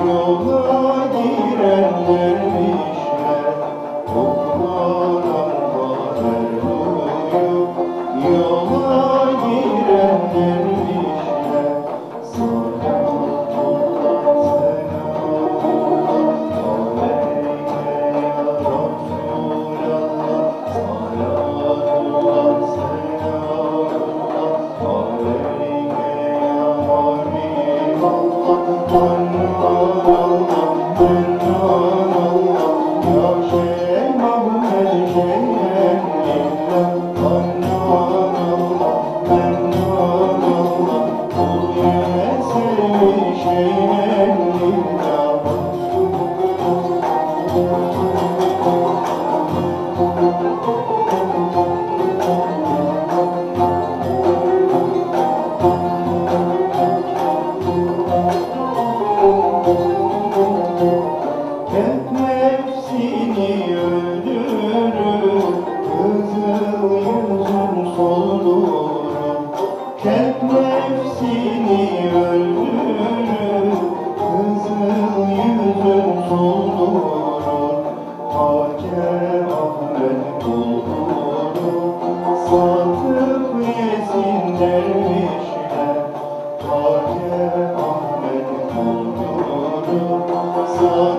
Yola giren dervişler Oklardan haber duyup yola giren dervişler Salatullah selamullah aleyke ya Resulallah Salatullah selamullah aleyke ya Habiballah Hep nefsini öldürür, kızıl yüzün soldurur. Hep nefsini öldürür, kızıl yüzün soldurur. Hacer Ahmet buldurur, satıp yesin dervişler. Hacer Ahmet buldurur,